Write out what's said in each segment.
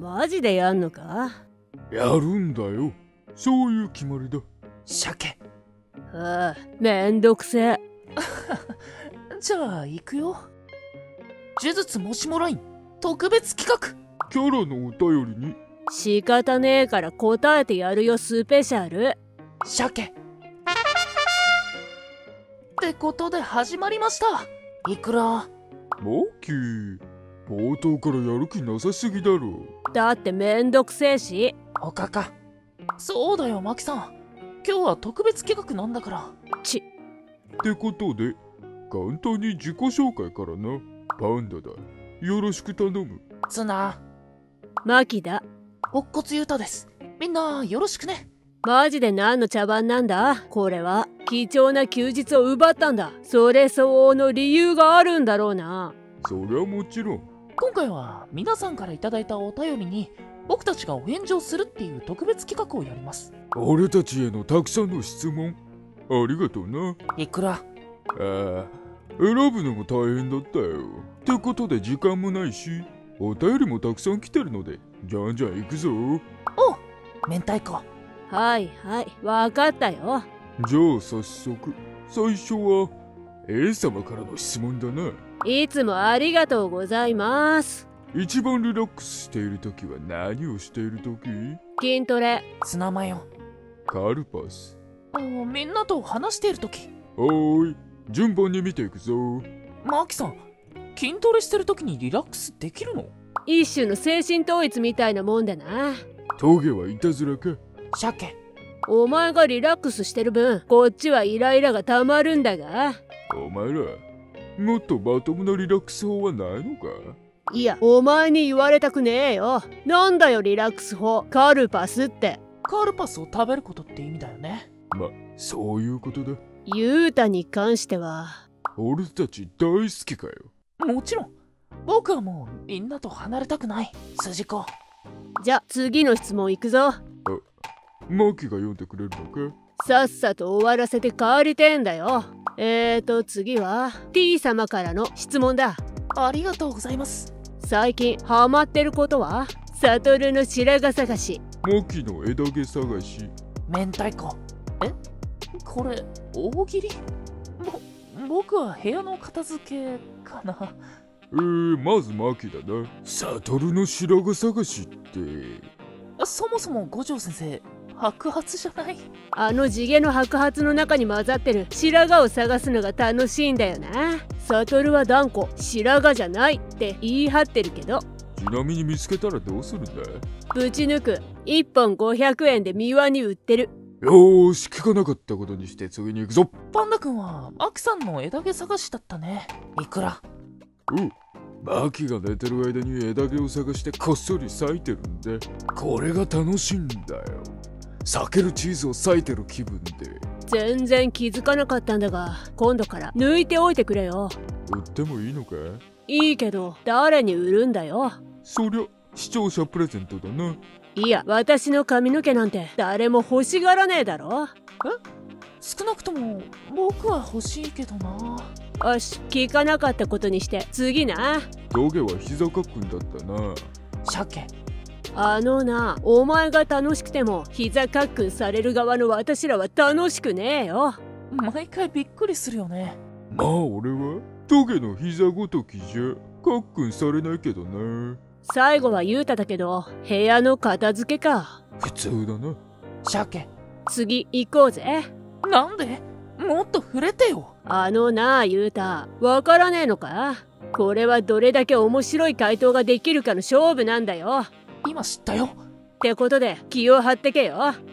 マジでやんのか？ やるんだよ。そういう決まりだ。 鮭。 ああ、めんどくせえ。 じゃあ行くよ。呪術もしもライン特別企画。 キャラのお便りに仕方ねえから答えてやるよスペシャル。 鮭。ってことで始まりました。いくら。 マキー、冒頭からやる気なさすぎだろ。 だってめんどくせえし。 おかか。そうだよマキさん、今日は特別企画なんだから。 ってことで簡単に自己紹介からな。パンダだ、よろしく頼む。 ツナ。 マキだ。 乙骨ユータです。みんなよろしくね。 マジで何の茶番なんだこれは。貴重な休日を奪ったんだ。それ相応の理由があるんだろうな。 そりゃもちろん。 今回は皆さんからいただいたお便りに僕たちがお返事をするっていう特別企画をやります。 俺たちへのたくさんの質問ありがとうな。 いくら。 ああ、選ぶのも大変だったよ。ってことで時間もないし、お便りもたくさん来てるので、じゃんじゃん行くぞ。 おう、明太子。 はいはい、わかったよ。 じゃあ早速、最初は A 様からの質問だな。 いつもありがとうございます。 一番リラックスしているときは何をしているとき？ 筋トレ。 ツナマヨ。 カルパス。 みんなと話しているとき。 おーい、順番に見ていくぞ。 マキさん、筋トレしてるときにリラックスできるの？ 一種の精神統一みたいなもんだな。 トゲはいたずらか？ 鮭。 お前がリラックスしてる分、こっちはイライラがたまるんだが。 お前ら、もっとまともなリラックス法はないのか？ いや、お前に言われたくねえよ。なんだよリラックス法、カルパスって。 カルパスを食べることって意味だよね。 ま、そういうことだ。 ユータに関しては。 俺たち大好きかよ。 もちろん。僕はもうみんなと離れたくない。筋子。 じゃ、次の質問いくぞ。 マキが読んでくれるのか？ さっさと終わらせて帰りてんだよ。次は T 様からの質問だ。 ありがとうございます。 最近ハマってることは？サトルの白髪探し。 マキの枝毛探し。 明太子。これ大喜利？僕は部屋の片付けかな。 まずマキだな。サトルの白髪探しって。 そもそも五条先生、白髪じゃない？ あの地毛の白髪の中に混ざってる白髪を探すのが楽しいんだよな。サトルは断固白髪じゃないって言い張ってるけど。 ちなみに見つけたらどうするんだ？ ぶち抜く。1本500円で三輪に売ってる。 よーし、聞かなかったことにして次に行くぞ。 パンダ君はマキさんの枝毛探しだったね。いくら。 マキが寝てる間に枝毛を探してこっそり裂いてるんで、これが楽しいんだよ。裂けるチーズを裂いてる気分で。 全然気づかなかったんだが、今度から抜いておいてくれよ。 売ってもいいのか？ いいけど誰に売るんだよ。 そりゃ視聴者プレゼントだな。 いや、私の髪の毛なんて誰も欲しがらねえだろ。 少なくとも僕は欲しいけどな。 よし、聞かなかったことにして次な。 トゲは膝かっくんだったな。 鮭。 な、お前が楽しくても膝かっくんされる側の私らは楽しくねえよ。 毎回びっくりするよね。 まあ俺はトゲの膝ごときじゃかっくんされないけどな。 最後はユータだけど、部屋の片付けか。 普通だな。 鮭。 次行こうぜ。 なんで？もっと触れてよ。 なあユータ、わからねえのか？これはどれだけ面白い回答ができるかの勝負なんだよ。 今知ったよ。 ってことで気を張ってけよ。 はい。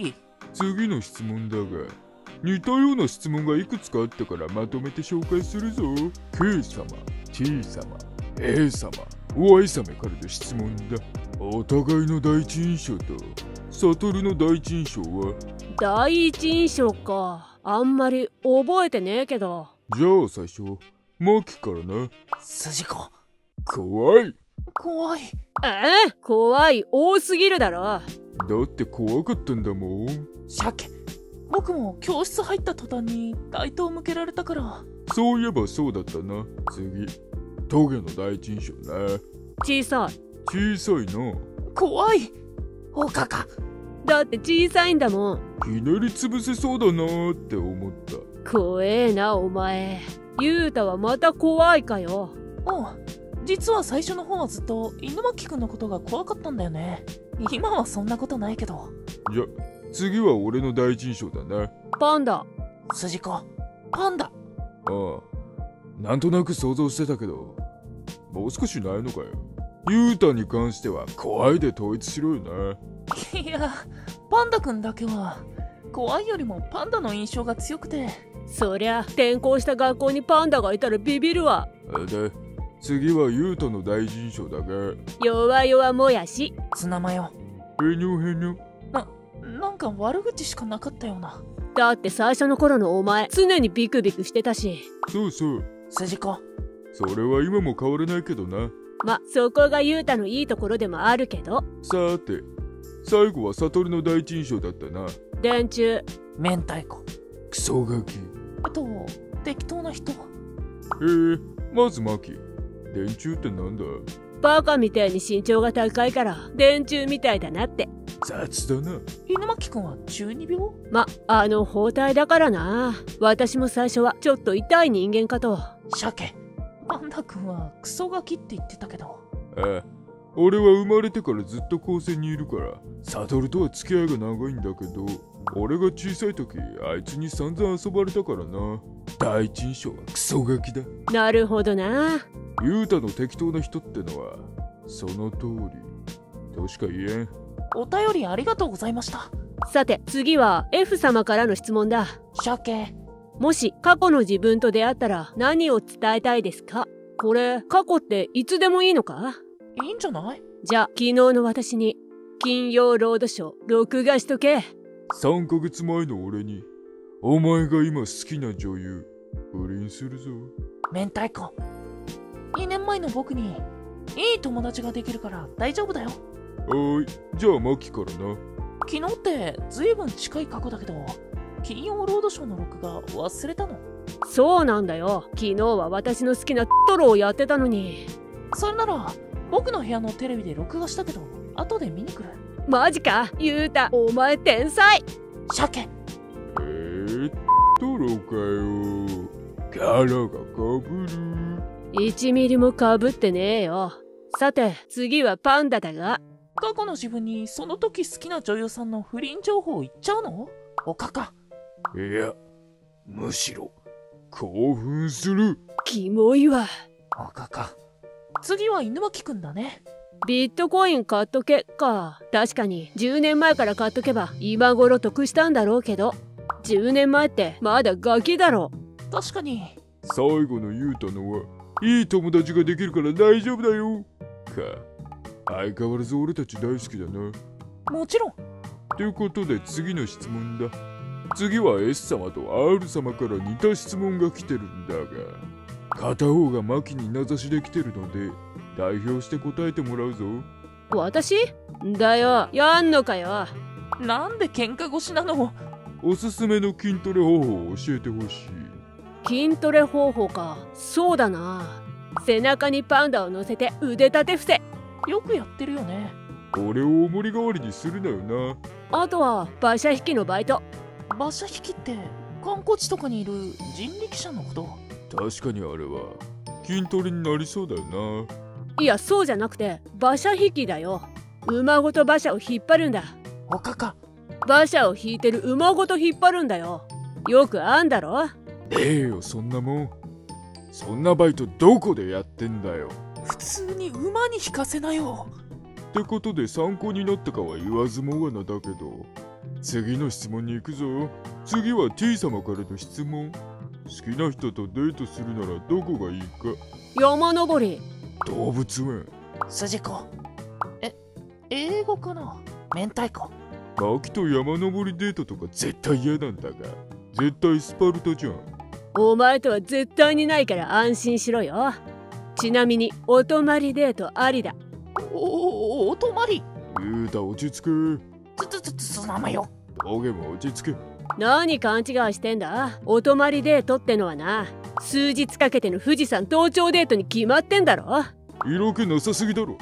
次の質問だが、似たような質問がいくつかあったからまとめて紹介するぞ。K 様、T 様、A 様、Y 様からの質問だ。お互いの第一印象とサトルの第一印象は？ 第一印象か。あんまり覚えてねえけど。 じゃあ最初、マキからな。 筋子。 怖い。 怖い。 怖い多すぎるだろ。 だって怖かったんだもん。 鮭。僕も教室入った途端に街灯向けられたから。 そういえばそうだったな。次、トゲの第一印象な。 小さい。 小さいな。 怖い。おかか。 だって小さいんだもん。 ひねり潰せそうだなーって思った。 怖えなお前。ゆうたはまた怖いかよ。 おう、実は最初の方はずっと犬巻くんのことが怖かったんだよね。今はそんなことないけど。 じゃ、次は俺の第一印象だな。 パンダ。 筋子、パンダ。 ああ、なんとなく想像してたけど、もう少しないのかよ。ユータに関しては怖いで統一しろよな。 いや、パンダくんだけは怖いよりもパンダの印象が強くて。 そりゃ転校した学校にパンダがいたらビビるわ。 で、次はユータの第一印象だが。 弱々もやし。 ツナマヨ。 へにょへにょ。 なんか悪口しかなかったような。 だって最初の頃のお前常にビクビクしてたし。 そうそう。 筋子。 それは今も変わらないけどな。 ま、そこがユータのいいところでもあるけど。 さて、最後はサトルの第一印象だったな。 電柱。 明太子。 クソガキ。 適当な人。 まずマキ。電柱ってなんだ？ バカみたいに身長が高いから電柱みたいだなって。 雑だな。 犬巻くんは中二病？ ま、包帯だからな。私も最初はちょっと痛い人間かと。 鮭。パンダくんはクソガキって言ってたけど。 ああ、俺は生まれてからずっと高専にいるからサトルとは付き合いが長いんだけど、俺が小さい時あいつに散々遊ばれたからな。第一印象はクソガキだ。 なるほどな。 ユータの適当な人ってのはその通りとしか言えん。 お便りありがとうございました。 さて次は F 様からの質問だ。 鮭。 もし過去の自分と出会ったら何を伝えたいですか？これ過去っていつでもいいのか？ いいんじゃない？ じゃあ昨日の私に金曜ロードショー録画しとけ。 3ヶ月前の俺にお前が今好きな女優不倫するぞ。 明太子。2年前の僕にいい友達ができるから大丈夫だよ。 じゃあマキからな。 昨日ってずいぶん近い過去だけど、金曜ロードショーの録画忘れたの？ そうなんだよ。昨日は私の好きなトロをやってたのに。 それなら僕の部屋のテレビで録画したけど後で見に来る。 マジか？ゆうたお前天才。 鮭。 トロかよ。キャラがかぶる。 1ミリもかぶってねえよ。さて次はパンダだが、 過去の自分にその時好きな女優さんの不倫情報言っちゃうの？おかか。 いや、むしろ興奮する。 キモいわ。 おかか。次は犬巻くんだね。 ビットコイン買っとけか。確かに10年前から買っとけば今頃得したんだろうけど、10年前ってまだガキだろ。 確かに。 最後の言うたのはいい友達ができるから大丈夫だよか。相変わらず俺たち大好きだな。 もちろん。 ということで次の質問だ。次は S 様と R 様から似た質問が来てるんだが、片方がマキに名指しできてるので代表して答えてもらうぞ。 私？だよ、やんのかよ。 なんで喧嘩腰なの？ おすすめの筋トレ方法を教えてほしい。 筋トレ方法か。そうだな。背中にパンダを乗せて腕立て伏せ。 よくやってるよね。 俺を重り代わりにするなよな。 あとは馬車引きのバイト。 馬車引きって観光地とかにいる人力車のこと？ 確かにあれは筋トレになりそうだよな。 いやそうじゃなくて馬車引きだよ。馬ごと馬車を引っ張るんだ。 おかか。 馬車を引いてる馬ごと引っ張るんだよ。よくあんだろ？ よそんなもん。そんなバイトどこでやってんだよ。 普通に馬に引かせなよ。 ってことで参考になったかは言わずもがなだけど、次の質問に行くぞ。次は T 様からの質問。好きな人とデートするならどこがいいか。 山登り。 動物園。 筋子。英語かな？明太子。 マキと山登りデートとか絶対嫌なんだが、絶対スパルタじゃん。 お前とは絶対にないから安心しろよ。ちなみにお泊まりデートありだ。 お泊まり。 ゆうた落ち着け。 つなまよ。 トゲも落ち着け。 何勘違いしてんだ。お泊まりデートってのはな、数日かけての富士山登頂デートに決まってんだろ。 色気なさすぎだろ。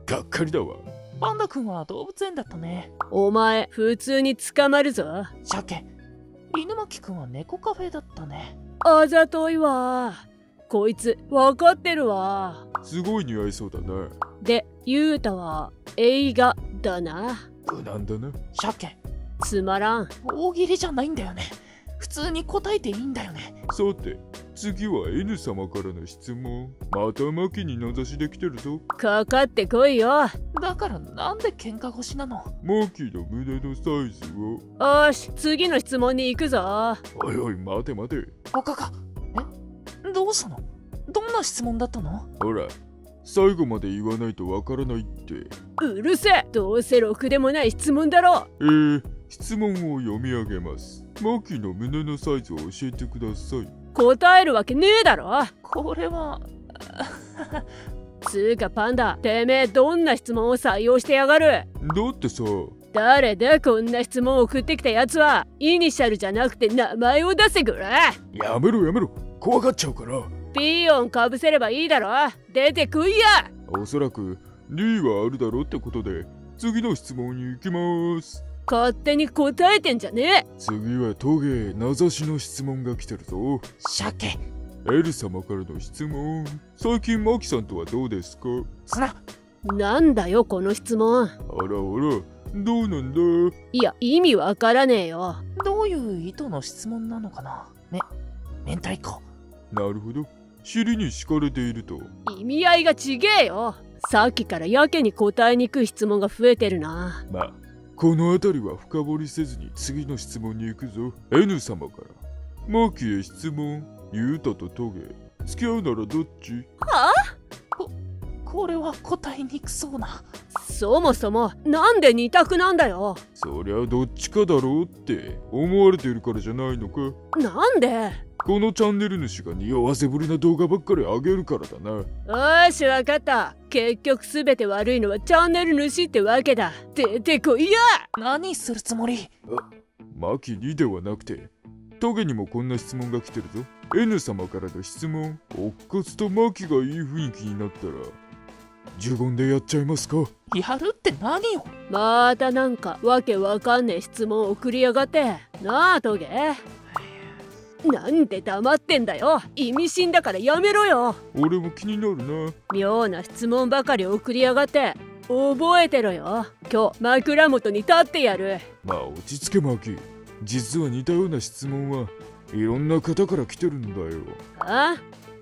がっかりだわ。 パンダ君は動物園だったね。 お前普通に捕まるぞ。 鮭、犬巻君は猫カフェだったね。 あざといわ。こいつ分かってるわ。 すごい似合いそうだな。 で、ゆうたは映画だな。 無難だな。 鮭、 つまらん。 大喜利じゃないんだよね。普通に答えていいんだよね。 さて、次は N 様からの質問。またマキに名指しできてるぞ。 かかってこいよ。 だからなんで喧嘩腰なの？ マキの胸のサイズを。 よし、次の質問に行くぞ。 おいおい、待て待て。 他か。どうしたの？どんな質問だったの？ ほら、最後まで言わないとわからないって。 うるせえ。どうせろくでもない質問だろ。 質問を読み上げます。マキの胸のサイズを教えてください。 答えるわけねえだろ。 これはつうかパンダ、てめえどんな質問を採用してやがる。 だってさ、 誰だこんな質問を送ってきたやつは。イニシャルじゃなくて名前を出せぐら。 やめろやめろ、怖がっちゃうから。 ピーヨンかぶせればいいだろ。出てこいや。 おそらく D はあるだろうってことで、次の質問に行きます。 勝手に答えてんじゃねえ。 次はトゲ名指しの質問が来てるぞ。 鮭、 エル様からの質問。最近マキさんとはどうですか？ なんだよこの質問。 あらあら、どうなんだ？ いや意味わからねえよ。 どういう意図の質問なのかな。明太子。 なるほど、尻に敷かれていると。 意味合いがちげえよ。さっきからやけに答えにくい質問が増えてるな。 まあ、この辺りは深掘りせずに次の質問に行くぞ。 N 様からマキへ質問。ユータとトゲ付き合うならどっち？ はあ？ これは答えにくそうな。 そもそもなんで二択なんだよ。 そりゃどっちかだろうって思われているからじゃないのか？ なんで？ このチャンネル主が匂わせぶりな動画ばっかり上げるからだな。 よしわかった。結局すべて悪いのはチャンネル主ってわけだ。出てこいや。 何するつもり？ マキにではなくてトゲにもこんな質問が来てるぞ。 N 様からの質問。おっかつとマキがいい雰囲気になったら呪言でやっちゃいますか？ やるって何よ？ またなんかわけわかんねえ質問送りやがって。なあトゲ、なんで黙ってんだよ。意味深だからやめろよ。 俺も気になるな。 妙な質問ばかり送りやがって。覚えてろよ。今日枕元に立ってやる。 まあ落ち着けマキ。実は似たような質問はいろんな方から来てるんだよ。 あ？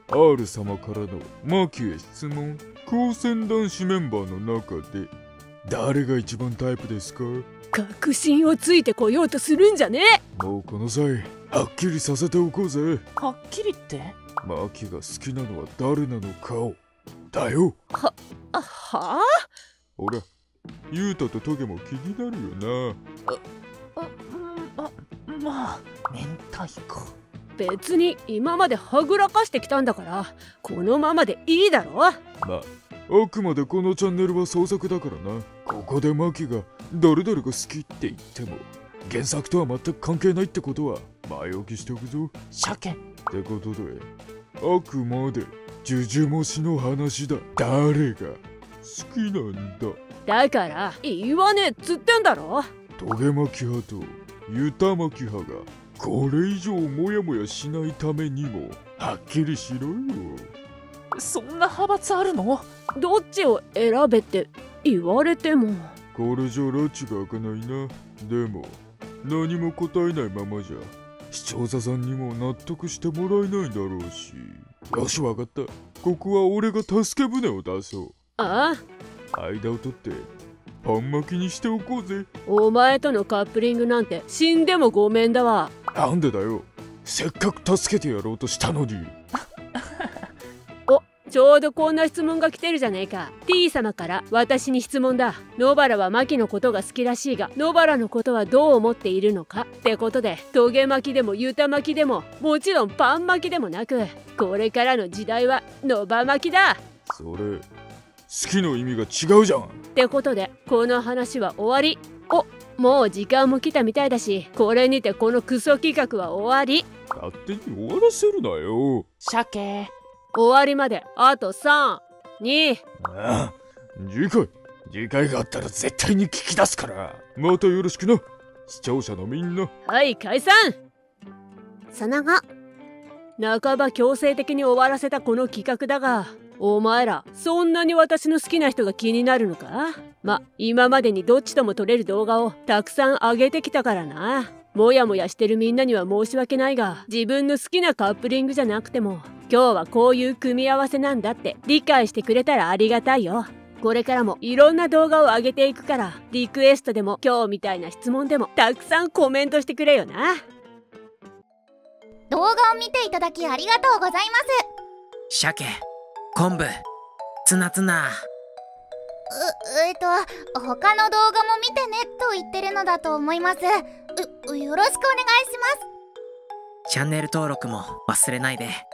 R 様からのマキへ質問。高専男子メンバーの中で誰が一番タイプですか？ 確信をついてこようとするんじゃねえ。 もうこの際はっきりさせておこうぜ。 はっきりって？ マキが好きなのは誰なのかをだよ。 はあ？ ほら、ユータとトゲも気になるよな。まあ明太子。 別に今まではぐらかしてきたんだからこのままでいいだろ。 まああくまでこのチャンネルは創作だからな。ここでマキが誰々が好きって言っても原作とは全く関係ないってことは前置きしておくぞ。 鮭ってことであくまでジュジュモシの話だ。誰が好きなんだ？ だから言わねえっつってんだろ。 トゲマキ派とユタマキ派がこれ以上モヤモヤしないためにもはっきりしろよ。 そんな派閥あるの？ どっちを選べって言われても。 これじゃ拉致が開かないな。でも何も答えないままじゃ視聴者さんにも納得してもらえないだろうし。よしわかった。ここは俺が助け舟を出そう。 ああ？ 間を取ってパン巻きにしておこうぜ。 お前とのカップリングなんて死んでもごめんだわ。 なんでだよ。せっかく助けてやろうとしたのに。 お、ちょうどこんな質問が来てるじゃねえか。 T 様から私に質問だ。野原はマキのことが好きらしいが野原のことはどう思っているのかってことで、トゲ巻きでもユタ巻きでももちろんパン巻きでもなく、これからの時代はノバ巻きだ。 それ好きの意味が違うじゃん。 ってことでこの話は終わり。お、もう時間も来たみたいだし、これにてこのクソ企画は終わり。 勝手に終わらせるなよ。 鮭。 終わりまであと3、2。 次回があったら絶対に聞き出すから、またよろしくな、視聴者のみんな。 はい、解散。 その後、 半ば強制的に終わらせたこの企画だが、お前らそんなに私の好きな人が気になるのか？今までにどっちとも撮れる動画をたくさん上げてきたからな。もやもやしてるみんなには申し訳ないが、自分の好きなカップリングじゃなくても今日はこういう組み合わせなんだって理解してくれたらありがたいよ。これからもいろんな動画を上げていくから、リクエストでも今日みたいな質問でもたくさんコメントしてくれよな。 動画を見ていただきありがとうございます。 鮭、昆布、ツナツナ。 他の動画も見てねと言ってるのだと思います。よろしくお願いします。 チャンネル登録も忘れないで。